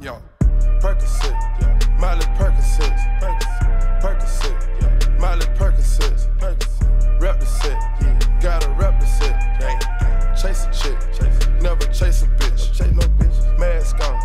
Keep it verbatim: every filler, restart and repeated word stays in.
Yo, Percocet, yeah. Miley Percocet, Percocet, Percocet, yeah. Miley Percocet, Percocet. Rep the set, yeah. Gotta rep the set, yeah. Chase a chick, chase. Never chase a bitch, chase no bitch. Mask on,